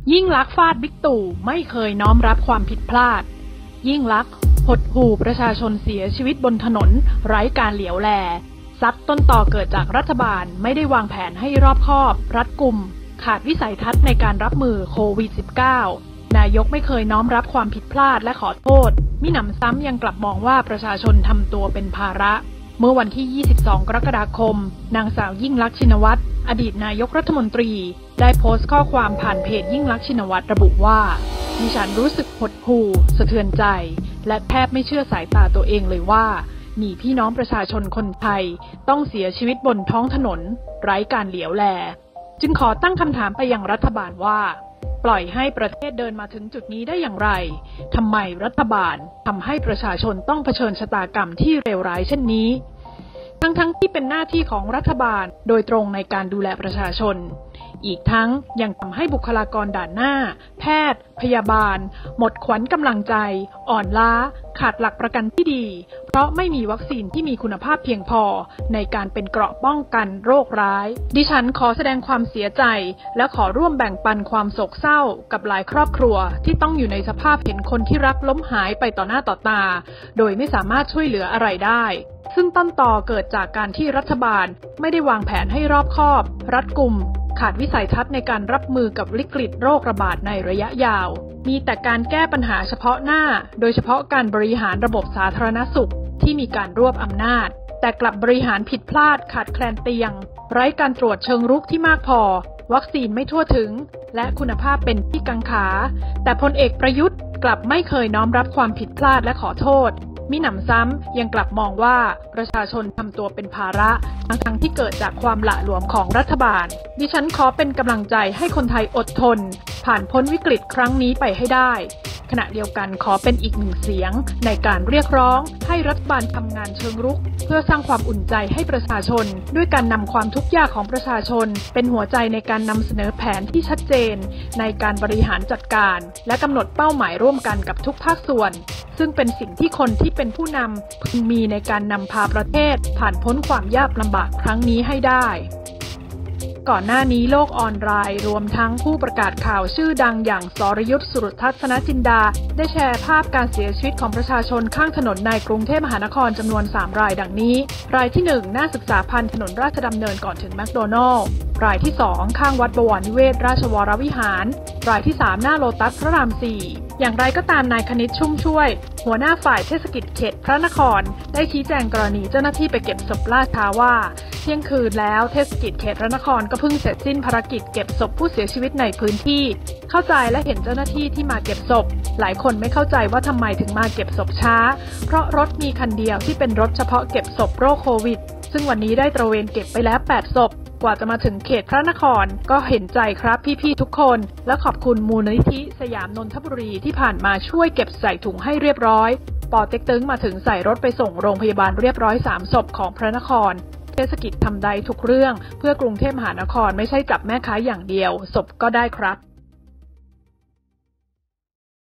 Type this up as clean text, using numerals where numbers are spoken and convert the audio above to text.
ยิ่งลักษณ์ฟาดบิ๊กตู่ไม่เคยน้อมรับความผิดพลาดยิ่งลักษณ์หดหู่ประชาชนเสียชีวิตบนถนนไร้การเหลียวแลซัดต้นต่อเกิดจากรัฐบาลไม่ได้วางแผนให้รอบคอบรัดกุมขาดวิสัยทัศน์ในการรับมือโควิด -19 นายกไม่เคยน้อมรับความผิดพลาดและขอโทษมิหนำซ้ำยังกลับมองว่าประชาชนทำตัวเป็นภาระเมื่อวันที่ 22 กรกฎาคมนางสาวยิ่งลักษณ์ชินวัตรอดีตนายกรัฐมนตรีได้โพสต์ข้อความผ่านเพจยิ่งลักษณ์ชินวัตรระบุว่าดิฉันรู้สึกหดหู่สะเทือนใจและแทบไม่เชื่อสายตาตัวเองเลยว่ามีพี่น้องประชาชนคนไทยต้องเสียชีวิตบนท้องถนนไร้การเหลียวแลจึงขอตั้งคำถามไปยังรัฐบาลว่าปล่อยให้ประเทศเดินมาถึงจุดนี้ได้อย่างไรทำไมรัฐบาลทำให้ประชาชนต้องเผชิญชะตากรรมที่เลวร้ายเช่นนี้ทั้งที่เป็นหน้าที่ของรัฐบาลโดยตรงในการดูแลประชาชนอีกทั้งยังทำให้บุคลากรด่านหน้าแพทย์พยาบาลหมดขวัญกำลังใจอ่อนล้าขาดหลักประกันที่ดีเพราะไม่มีวัคซีนที่มีคุณภาพเพียงพอในการเป็นเกราะป้องกันโรคร้ายดิฉันขอแสดงความเสียใจและขอร่วมแบ่งปันความโศกเศร้ากับหลายครอบครัวที่ต้องอยู่ในสภาพเห็นคนที่รักล้มหายไปต่อหน้าต่อตาโดยไม่สามารถช่วยเหลืออะไรได้ซึ่งต้นต่อเกิดจากการที่รัฐบาลไม่ได้วางแผนให้รอบคอบรัดกุมขาดวิสัยทัศน์ในการรับมือกับวิกฤตโรคระบาดในระยะยาวมีแต่การแก้ปัญหาเฉพาะหน้าโดยเฉพาะการบริหารระบบสาธารณสุขที่มีการรวบอำนาจแต่กลับบริหารผิดพลาดขาดแคลนเตียงไร้การตรวจเชิงรุกที่มากพอวัคซีนไม่ทั่วถึงและคุณภาพเป็นที่กังขาแต่พลเอกประยุทธ์กลับไม่เคยน้อมรับความผิดพลาดและขอโทษมิหนำซ้ำยังกลับมองว่าประชาชนทำตัวเป็นภาระทั้งที่เกิดจากความหละหลวมของรัฐบาลดิฉันขอเป็นกำลังใจให้คนไทยอดทนผ่านพ้นวิกฤตครั้งนี้ไปให้ได้ขณะเดียวกันขอเป็นอีกหนึ่งเสียงในการเรียกร้องให้รัฐบาลทำงานเชิงรุกเพื่อสร้างความอุ่นใจให้ประชาชนด้วยการนำความทุกข์ยากของประชาชนเป็นหัวใจในการนำเสนอแผนที่ชัดเจนในการบริหารจัดการและกำหนดเป้าหมายร่วมกันกับทุกภาคส่วนซึ่งเป็นสิ่งที่คนที่เป็นผู้นำพึงมีในการนำพาประเทศผ่านพ้นความยากลำบากครั้งนี้ให้ได้ก่อนหน้านี้โลกออนไลน์รวมทั้งผู้ประกาศข่าวชื่อดังอย่างสรยุทธ สุรทัศนจินดาได้แชร์ภาพการเสียชีวิตของประชาชนข้างถนนในกรุงเทพมหานครจำนวน3รายดังนี้รายที่1หน้าศึกษาพันธ์ถนนราชดำเนินก่อนถึงแมคโดนัลด์รายที่2ข้างวัดบวรนิเวศราชวรวิหารรายที่3หน้าโลตัสพระราม4อย่างไรก็ตามนายคณิตชุ่มช่วยหัวหน้าฝ่ายเทศกิจเขตพระนครได้ชี้แจงกรณีเจ้าหน้าที่ไปเก็บศพล่าช้าว่าเที่ยงคืนแล้วเทศกิจเขตพระนครก็เพิ่งเสร็จสิ้นภารกิจเก็บศพผู้เสียชีวิตในพื้นที่เข้าใจและเห็นเจ้าหน้าที่ที่มาเก็บศพหลายคนไม่เข้าใจว่าทำไมถึงมาเก็บศพช้าเพราะรถมีคันเดียวที่เป็นรถเฉพาะเก็บศพโรคโควิดซึ่งวันนี้ได้ตระเวนเก็บไปแล้ว8ศพกว่าจะมาถึงเขตพระนครก็เห็นใจครับพี่ๆทุกคนและขอบคุณมูลนิธิสยามนนทบุรีที่ผ่านมาช่วยเก็บใส่ถุงให้เรียบร้อยปเต็กตึงมาถึงใส่รถไปส่งโรงพยาบาลเรียบร้อย3ศพของพระนครเทศกิจทำได้ทุกเรื่องเพื่อกรุงเทพมหานครไม่ใช่จับแม่ค้าอย่างเดียวศพก็ได้ครับ